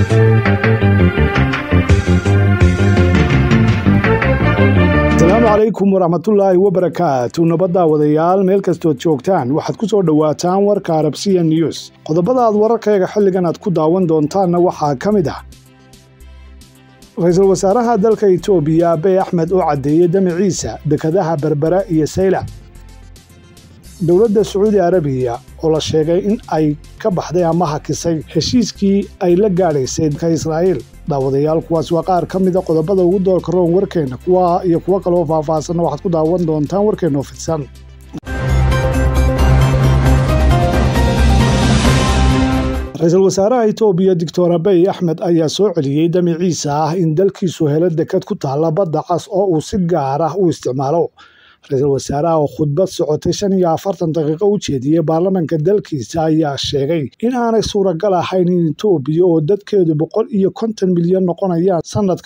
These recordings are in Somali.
السلام عليكم ورحمة الله وبركاته. نبض wadayaal meel kastood joogtaan waxaad ku soo dhawaataan warka Arabsiya News. Qodobada aad wararkayga xilligan aad ku daawan doontaanna waxaa ka mid ah Ra'iisul Wasaaraha dalka Itoobiya Abiy Ahmed oo cadeeyay damaciisa dekadaha Berbera iyo Saylac. Dowladda Sacuudi Arabiya oo la sheegay in ay ka baxday ama hakisay heshiiskii ay la gaadhaysay dalka Israa'iil. daawadayaal kuwaas waa qaar ka mid ah qodobada ugu doorka roon warkeena kuwa kale oo faahfaahsan waxaad ku daawan doontaan warkeena oo fidsan. Ra'iisul Wasaaraha Itoobiya Dr. Abiy Ahmed ayaa soo celiyay damaciisa ah in dalkiisu helo dekad ku taala badda cas oo uu si gaar ah u isticmaalo. Ra'iisul Wasaaraha oo khudbad socotay 45 daqiiqo u jeediyay baarlamaanka dalkiisa ayaa sheegay in aanay suuragal ahayn in Itoobiya oo dadkeedu 150 milyan noqonayaan sanadka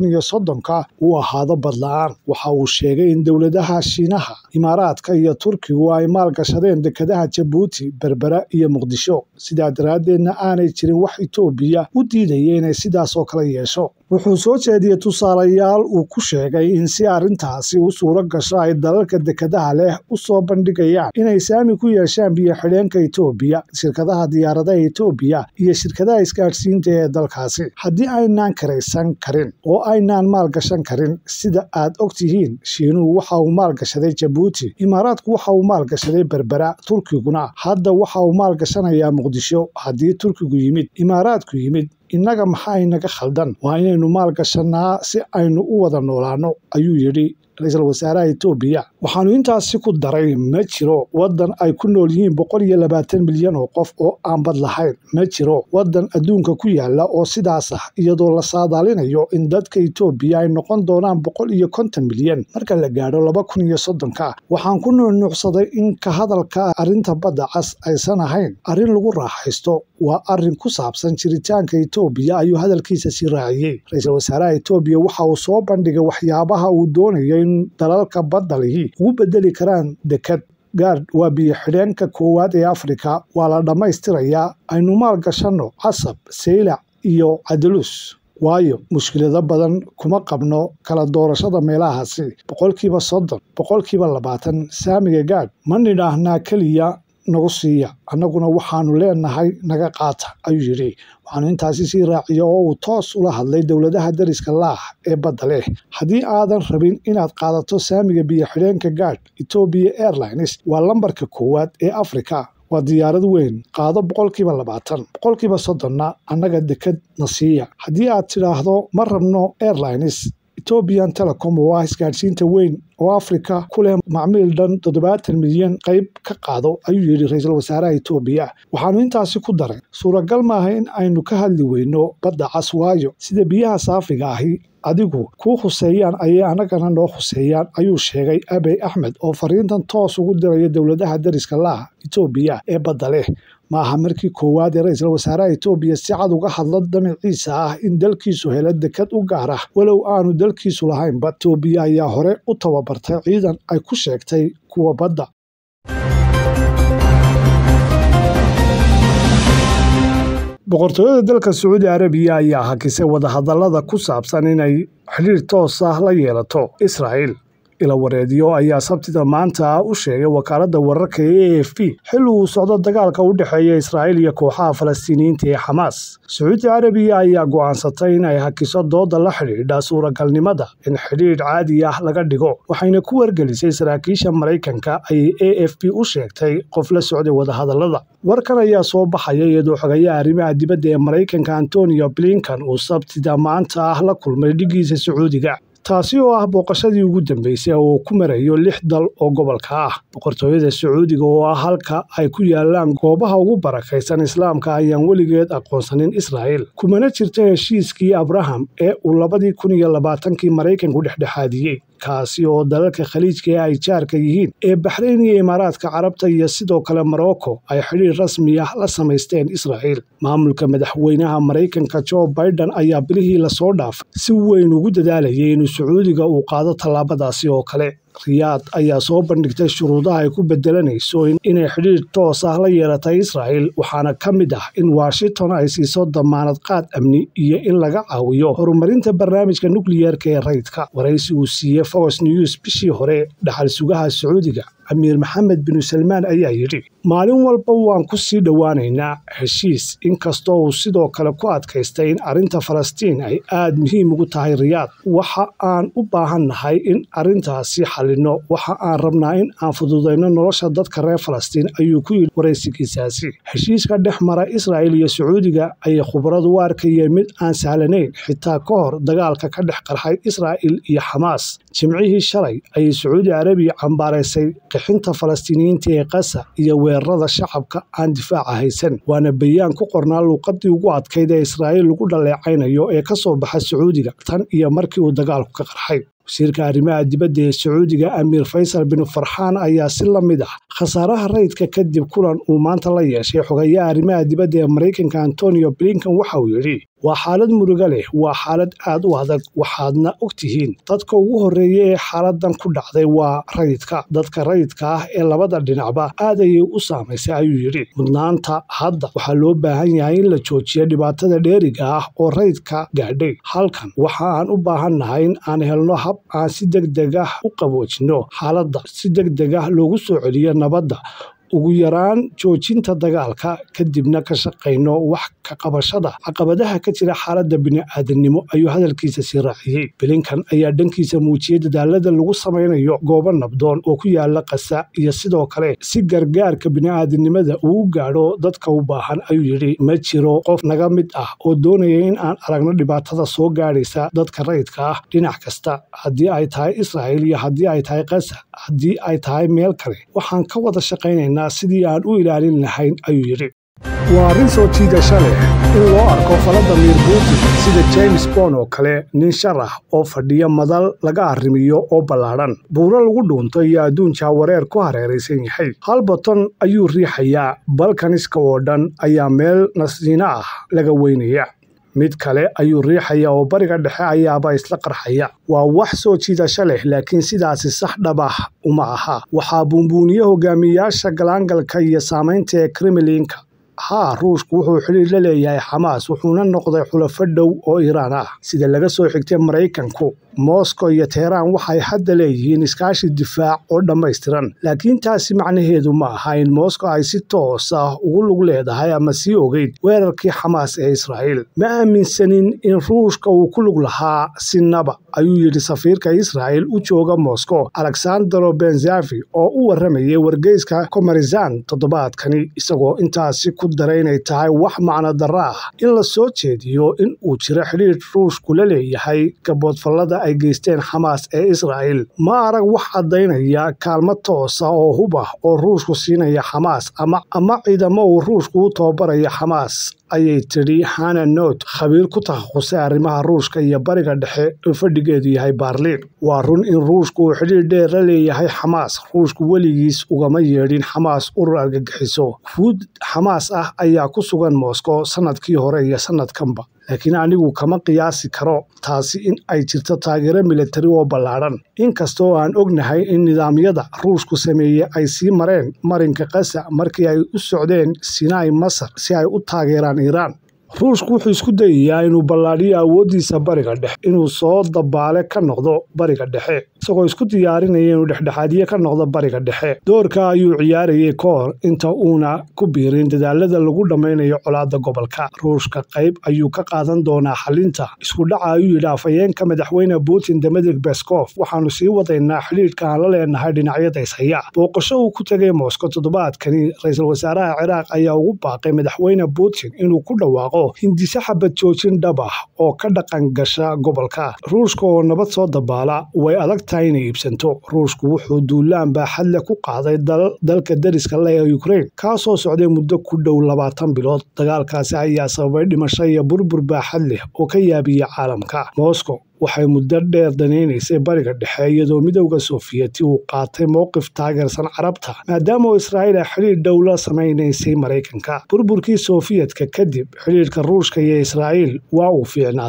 2030 uu ahaado badla'aan. Waxa uu sheegay in dowladaha Shiinaha, Imaaraadka iyo Turkigu ay maalgashadeen dekadaha Djibouti, Berbera iyo Muqdisho. Sidaa daraadeedna aanay jirin wax Itoobiya u diidaya inay sidaas oo kale yeesho. Wuxuu soo jeediyay tusaalayaal uu ku sheegay in si arrintaasi u suura gasho ay dalalka dekadaha leh u soo bandhigayaan inay saami ku yeeshaan biyo xidheenka Itoobiya, shirkadaha diyaaradaha Itoobiya iyo shirkadaha isgaadhsiinta ee dalkaasi. Haddii aynaan karaysan karin oo aynaan maalgashan karin sida aad ogtihiin, Shiinuhu waxa uu maalgashaday Djibouti, Imaaraadku waxa uu maalgashaday Berbera, Turkiguna hadda waxa uu maalgashanayaa Muqdisho. Haddii Turkigu yimid, Imaaraadku yimid, innaga maxaa inaga khaldan? Waa inaynu maalgashanaa si aynu u wada noolaano, ayuu yidhi Ra'iisul Wasaaraha Itoobiya. Waxaanu intaasi ku daray ma jiro waddan ay ku nool yihiin 120 milyan oo qof oo aan bad lahayn. Ma jiro waddan adduunka ku yaala oo sidaas ah, iyadoo la saadaalinayo in dadka Itoobiya ay noqon doonaan 150 milyan marka la gaadho 2030. Waxaan ku nuuxnuuxsaday in ka hadalka arrinta badda cas aysan ahayn arrin lagu raaxaysto, waa arrin ku saabsan jiritaanka Itoobiya, ayuu hadalkiisa sii raaciyay. Ra'iisul Wasaaraha Itoobiya waxa uu soo bandhigay waxyaabaha uu doonayo in dalalka badda lihi ugu bedeli karaan dekad gaar waa biyo xidheenka koowaad ee Afrika. Waa la dhammaystirayaa, aynu maalgashanno Casab, Saylac iyo Cadalus. waayo mushkilada badan kuma qabno kala doorashada meelahaasi. 30%, 20%, saamiga gaadh ma nidhaahnaa keliya nagu siiya, annaguna waxaanu leenahay naga qaata, ayuu yidhi. Waxaanu intaasi sii raaciya oo uu toos ula hadlay dowladaha dariska laah ee badda leh. Haddii aadan rabin inaad qaadato saamiga biyo xidheenka gaadh, Ethiopia Airlines waa lambarka koowaad ee Afrika. waa diyaarad weyn, qaado 20%, 30%na annaga dekad na siiya. Haddii aad tidhaahdo ma rabno Airlines, Ethiopian Telecom waa isgaadhsiinta weyn oo Afrika ku leh macmiil dhan 70 milyan qayb ka qaado, ayuu yidhi Ra'iisul Wasaaraha Itoobiya. Waxaanu intaasi ku daray suuragal maaha in aynu ka hadli weyno badda cas, waayo sida biyaha saafiga ahi adigu kuu khuseeyaan ayay annagana noo khuseeyaan, ayuu sheegay Abiy Ahmed oo fariintan toos ugu diraya dowladaha dariska laah Itoobiya ee badda leh. maaha markii koowaad ee Ra'iisul Wasaaraha Itoobiya si cad uga hadla damaciisa ah in dalkiisu helo dekad u gaar ah walow aanu dalkiisu lahaynba. Itoobiya ayaa hore u tababartay ciidan ay ku sheegtay kuwa badda. boqortooyada dalka Sacuudi Arabiya ayaa hakisay wadahadallada ku saabsan inay xiriir toos ah la yeelato Israa'iil. ila wareediyo ayaa sabtida maanta u sheegay wakaaladda wararka ee AFP xilli uu socdo dagaalka u dhexeeya Israa'iil iyo kooxaha Falastiiniyiinta ee Xamaas. Sacuudi Arabiya ayaa go'aansatay in ay hakiso dooda la xidhiidha suuragalnimada in xidhiidh caadi ah laga dhigo, waxayna ku wargelisay saraakiisha Maraykanka ay AFP u sheegtay qof la socday wadahadallada. warkan ayaa soo baxaya iyadoo xogayaha arrimaha dibadda ee Maraykanka Antonio Blinken uu sabtida maanta la kulmay dhigiisa Sacuudiga, taasi oo ah booqashadii ugu dambeysay oo ku marayo 6 dal oo gobolka ah. boqortooyada Sacuudiga oo ah halka ay ku yaalaan goobaha ugu barakaysan Islaamka ayaan weligeed aqoonsanin Israa'iil, kumana jirto heshiiskii Abraham ee uu 2020 Maraykanku dhexdhexaadiyey, kaasi oo dalalka khaliijka ay jaarka yihiin ee Bahrain iyo Imaaraadka Carabta iyo sidoo kale Morocco ay xiriir rasmi ah la samaysteen Israa'iil. maamulka madaxweynaha Maraykanka Joe Biden ayaa bilihii la soo dhaafay si weyn ugu dadaalayay in Sacuudiga uu qaado tallaabadaasi oo kale. riyaad ayaa soo bandhigtay shuruudaha ay ku bedelanayso inay xidhiir toos ah la yeelatay Israa'iil, waxaana ka mid ah in Washington ay siiso damaanad qaad amni iyo in laga caawiyo horumarinta barnaamijka nukliyeerka ee rayidka. Waraysi uu siiyey Fox News bishii hore, dhaxal sugaha Sacuudiga Amiir Maxamed bin Salmaan ayaa yidhi, maalin walba waan ku sii dhowaanaynaa heshiis, inkastoo uu sidoo kale ku adkaystay in arrinta Falastiin ay aad muhiim ugu tahay Riyaad. Waxa aan u baahannahay in arrintaasi xalino, waxa aan rabnaa in aan fududayno nolosha dadka reer Falastiin, ayuu ku yidhi waraysigiisaasi. Heshiiska dhex mara Israa'iil iyo Sacuudiga ayay khubaradu u arkayeen mid aan sahlanayn xitaa ka hor dagaalka ka dhex qarxay Israa'iil iyo Xamaas. Jimcihii shalay ayay Sacuudi Carabiya cambaaraysay qixinta Falastiiniyiinta ee Gaza iyo weerarada shacabka aan difaaca haysan, waana bayaan ku qornaa luuqadii ugu adkayd ee Israa'iil lagu dhaleecaynayo ee ka soo baxa Sacuudiga tan iyo markii uu dagaalku ka qarxay. wasiirka arrimaha dibadda ee Sacuudiga Amiir Faysal bin Farxaan ayaa si la mid ah khasaaraha rayidka kadib kulan uu maanta la yeeshay xogayaha arrimaha dibadda ee Mareykanka Antonio Blinken waxa uu yidhi, waa xaalad murugo leh, waa xaalad aad u adag, waxaadna ogtihiin dadka ugu horreeya ee xaaladan ku dhacday waa rayidka. Dadka rayidka ah ee labada dhinacba aad ayay u saamaysay, ayuu yidhi. Mudnaanta hadda waxaa loo baahan yahay in la joojiyo dhibaatada dheeriga ah oo rayidka gaadhay. Halkan waxa aan u baahannahay in aan helno hab aan si degdeg ah u qaboojino xaaladda, si degdeg ah loogu soo celiyo nabadda, ugu yaraan joojinta dagaalka, kadibna ka shaqayno wax ka qabashada caqabadaha ka jira xaaladda bini'aadanimo, ayuu hadalkiisa sii raaciyey. Blinken ayaa dhankiisa muujiyey dadaalada lagu samaynayo goobo nabdoon oo ku yaala Gaza iyo sidoo kale si gargaarka bini'aadanimada uu u gaadho dadka u baahan, ayuu yidhi. Ma jiro qof naga mid ah oo doonaya in aan aragno dhibaatada soo gaadhaysa dadka rayidka ah dhinac kasta, haddii ay tahay Israa'iil iyo haddii ay tahay Gaza, haddii ay tahay meel kale. Waxaan ka wada shaqaynaynaa sidii aan u ilaalin lahayn, ayuu yidhi. waa arrin soo jiidasho leh in loo arko Vladimir Putin sida James Bond oo kale, nin shar ah oo fadhiya madal laga arrimiyo oo ballaadhan, buuro lagu dhuunto iyo adduun jahwareer ku hareeraysan yahay. Hal boton ayuu riixayaa, balkaniska oo dhan ayaa meel nasiino ah laga weynaya. mid kale ayuu riixaya oo bariga dhexe ayaaba isla qarxaya. waa wax soo jiidasho leh, laakiin sidaasi sax dhab ah uma aha. waxaa buunbuuniye hogaamiyayaasha galaangalka iyo saamaynta ee Kremlinka. Ruushku wuxuu xiriir la leeyahay Xamaas, wuxuuna noqday xulafo dhow oo Iiraan ah. Sida laga soo xigtay Mareykanku, Moscow iyo Tehran waxay hadda leeyihiin iskaashi difaac oo dhammaystiran, laakiin taasi macnaheedu ma aha in Moscow ay si toos ah ugu lug leedahay ama sii ogeyd weerarkii Xamaas ee Israa'iil. Ma aaminsanin in Ruushka uu ku lug lahaa sinaba, ayuu yidhi safiirka Israa'iil u jooga Moscow Alexandro Benzavi oo u waramayay wargeyska Komarizan toddobaadkani, isagoo intaasi ku daray inay tahay wax macno darro ah in la soo jeediyo in uu jiro xiriir Ruushku la leeyahay gaboodfallada ay geysteen Xamaas ee Israa'iil. ma arag wax caddaynaya kaalmo toos ah oo hub ah oo Ruushku siinaya Xamaas ama ciidamo uu Ruushku u tababaraya Xamaas, ayay tidhi Hannah Noot, khabiir ku takhasusay arrimaha Ruushka iyo bariga dhexe oo fadhigeedu yahay Berlin. waa run in Ruushku uu xiriir dheer la leeyahay Xamaas. Ruushku weligiis ugama yeedhin Xamaas urur argagixiso. Fuud Xamaas ah ayaa ku sugan Moscow sanadkii hore iyo sanadkanba, laakiin anigu kama qiyaasi karo taasi in ay jirto taageero militari oo ballaadhan. inkastoo aan ognahay in nidaamyada Ruushku sameeyey ay sii mareen marinka Gaza markii ay u socdeen Sinai, Masar si ay u taageeraan Iiraan. Ruushku wuxuu isku dayayaa inuu ballaadhiyo awooddiisa bariga dhexe, inuu soo dabaale ka noqdo bariga dhexe, isagoo isku diyaarinaya inuu dhexdhexaadiye ka noqdo bariga dhexe. doorka ayuu ciyaarayay ka hor inta uuna ku biirin dadaalada lagu dhammaynayo colaadda gobolka. Ruushka qayb ayuu ka qaadan doonaa xalinta isku dhaca, ayuu yidhi afhayeenka madaxweyne Putin Dmitry Peskov. waxaanu sii wadaynaa xidhiidhka aan la leenahay dhinacyada ishaya. booqasho uu ku tegay Moscow toddobaadkani, ra'iisul wasaaraha Ciraaq ayaa ugu baaqay madaxweyne Putin inuu ku dhawaaqo hindise xabad joojin dhab ah oo ka dhaqan gasha gobolka. Ruushka oo nabad soo dabaala way adag tahay inay iibsanto. Ruushku wuxuu duulaan baaxad leh ku qaaday dalka dariska leh ee Ukraine, kaasoo socday muddo ku dhow 20 bilood. dagaalkaasi ayaa sababay dhimasho iyo burbur baaxad leh oo ka yaabiyay caalamka. Moscow waxay muddo dheer danaynaysay bariga dhexe, iyadoo midowda Sofiyeeti uu qaatay mowqif taageersan Carabta, maadaama Israa'iil ay xiriir dhow la samaynaysay Mareykanka. burburkii Sofiyeetka kadib, xiriirka Ruushka iyo Israa'iil waa uu fiicnaaday.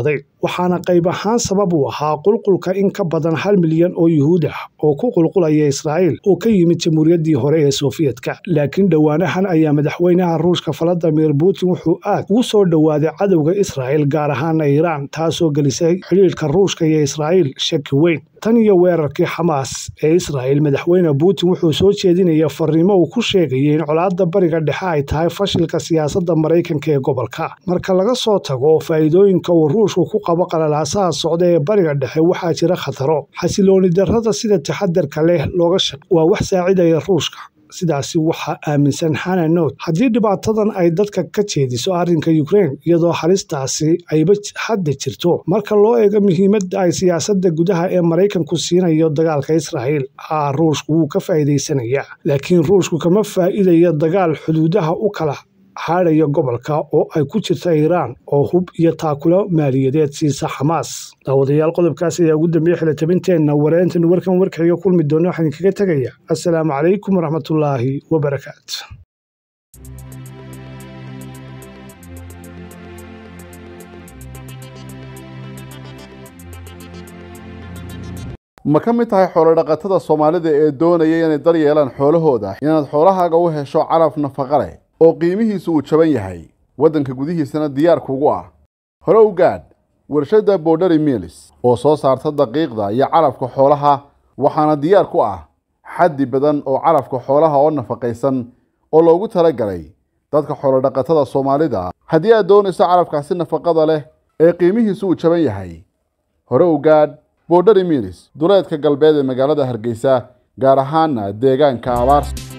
waxaana qayb ahaan sabab u ahaa qulqulka in ka badan 1 milyan oo yuhuud ah oo ku qulqulaya Israa'iil oo ka yimid jamhuuriyaddii hore ee Sofiyeetka. laakiin dhawaanahan ayaa madaxweynaha Ruushka Vladimir Putin wuxuu aad ugu soo dhawaaday cadowga Israa'iil gaar ahaan Iiraan, taasoo gelisay xiriirka Ruushka iyo Israa'iil shaki weyn. tan iyo weerarkii Xamaas ee Israa'iil, madaxweyne Putin wuxuu soo jeedinaya fariimo uu ku sheegay in colaadda bariga dhexe ay tahay fashilka siyaasadda Mareykanka ee gobolka. marka laga soo tago faa'iidooyinka uu Ruushku ku qabo qalalaasaha socda ee bariga dhexe, waxaa jira khataro. xasilooni darrada sida taxadarka leh looga waa wax saacidaya Ruushka. sidaasi waxaa aaminsan Hannah Note. haddii dhibaatadan ay dadka ka jeediso arrinka Ukraine, iyadoo halistaasi ayba hadda jirto marka loo eego muhiimadda ay siyaasadda gudaha ee Mareykanku siinayo dagaalka Israa'iil, Ruushku wuu ka faa'iidaysanayaa. laakiin Ruushku kama faa'iidayo dagaal xuduudaha u kala xaadhaya gobolka oo ay ku jirta Iiraan oo hub iyo taakulo maaliyadeed siisa Xamaas. daawadayaal, qodobkaas ayaa ugu dambeeyay xilitabinteenna wareyntan warkayo kulmi doona. waxaan kaga tegayaa assalaamu calaykum waraxmatullaahi wabarakaatu. ma ka mid tahay xoolo dhaqatada Soomaalida ee doonaya inay daryeelaan xoolahooda, inaad xoolahaaga u hesho calaf nafaqo leh oo qiimihiisu uu jaban yahay, waddanka gudihiisana diyaar kuugu ah? hore u gaadh warshadda Boundary Mills oo soo saarta daqiiqda iyo calafka xoolaha, waxaana diyaar ku ah xaddi badan oo calafka xoolaha oo nafaqaysan oo loogu talagalay dadka xoolo dhaqatada Soomaalida. haddii aad doonayso calafkaasi nafaqada leh ee qiimihiisu uu jaban yahay, hore u gaadh Boundary Mills duleedka galbeed ee magaalada Hargeysa, gaar ahaan deegaanka Abaarso.